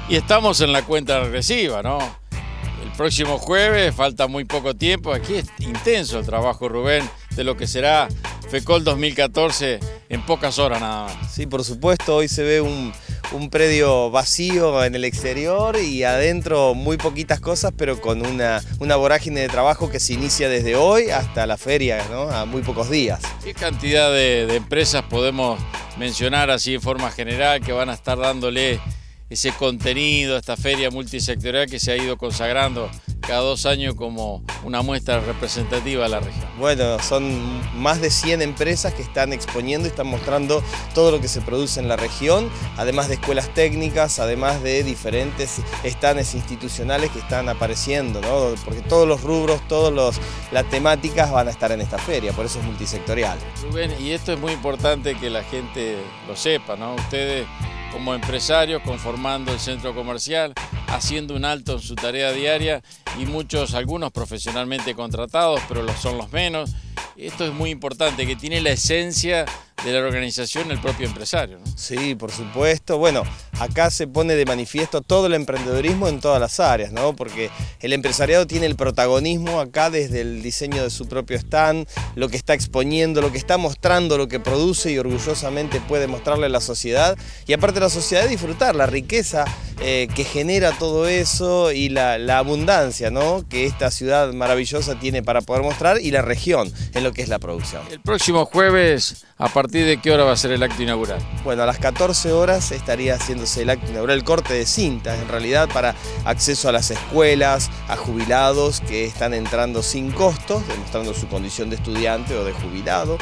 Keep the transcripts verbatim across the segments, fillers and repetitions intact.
Y estamos en la cuenta regresiva, ¿no? El próximo jueves, falta muy poco tiempo. Aquí es intenso el trabajo, Rubén, de lo que será FECOL dos mil catorce en pocas horas nada más. Sí, por supuesto, hoy se ve un, un predio vacío en el exterior y adentro muy poquitas cosas, pero con una, una vorágine de trabajo que se inicia desde hoy hasta la feria, ¿no? A muy pocos días. ¿Qué cantidad de, de empresas podemos mencionar así en forma general que van a estar dándole ese contenido a esta feria multisectorial que se ha ido consagrando cada dos años como una muestra representativa de la región? Bueno, son más de cien empresas que están exponiendo y están mostrando todo lo que se produce en la región, además de escuelas técnicas, además de diferentes stands institucionales que están apareciendo, ¿no? Porque todos los rubros, todas las temáticas van a estar en esta feria, por eso es multisectorial. Rubén, y esto es muy importante que la gente lo sepa, ¿no? Ustedes como empresarios conformando el centro comercial, haciendo un alto en su tarea diaria y muchos, algunos profesionalmente contratados, pero los son los menos. Esto es muy importante, que tiene la esencia de la organización el propio empresario, ¿no? Sí, por supuesto. Bueno, acá se pone de manifiesto todo el emprendedurismo en todas las áreas, ¿no? Porque el empresariado tiene el protagonismo acá desde el diseño de su propio stand, lo que está exponiendo, lo que está mostrando, lo que produce y orgullosamente puede mostrarle a la sociedad. Y aparte la sociedad disfrutar la riqueza eh, que genera todo eso y la, la abundancia, ¿no? Que esta ciudad maravillosa tiene para poder mostrar y la región en lo que es la producción. El próximo jueves, ¿a partir de qué hora va a ser el acto inaugural? Bueno, a las catorce horas estaría haciéndose el acto inaugural, el corte de cintas, en realidad para acceso a las escuelas, a jubilados que están entrando sin costos, demostrando su condición de estudiante o de jubilado.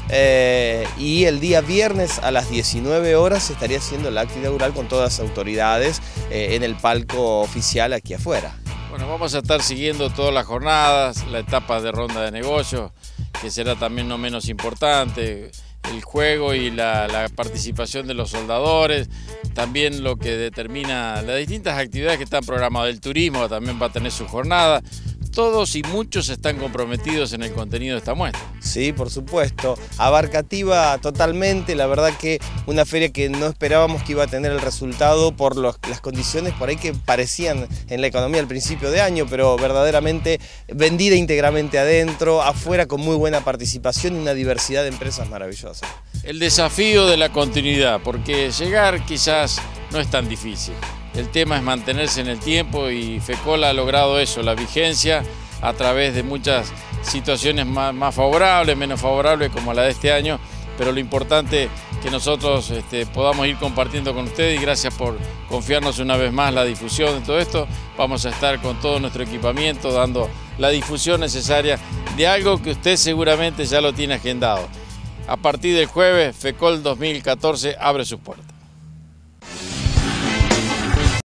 Eh, y el día viernes a las diecinueve horas se estaría haciendo el acto inaugural con todas las autoridades eh, en el palco oficial aquí afuera. Bueno, vamos a estar siguiendo todas las jornadas, la etapa de ronda de negocios, que será también no menos importante, el juego y la, la participación de los soldadores, también lo que determina las distintas actividades que están programadas. El turismo también va a tener su jornada. Todos y muchos están comprometidos en el contenido de esta muestra. Sí, por supuesto, abarcativa totalmente, la verdad que una feria que no esperábamos que iba a tener el resultado por los, las condiciones por ahí que parecían en la economía al principio de año, pero verdaderamente vendida íntegramente adentro, afuera con muy buena participación y una diversidad de empresas maravillosas. El desafío de la continuidad, porque llegar quizás no es tan difícil. El tema es mantenerse en el tiempo y FECOL ha logrado eso, la vigencia a través de muchas situaciones más, más favorables, menos favorables como la de este año, pero lo importante es que nosotros este, podamos ir compartiendo con ustedes y gracias por confiarnos una vez más la difusión de todo esto. Vamos a estar con todo nuestro equipamiento dando la difusión necesaria de algo que usted seguramente ya lo tiene agendado. A partir del jueves, FECOL dos mil catorce abre sus puertas.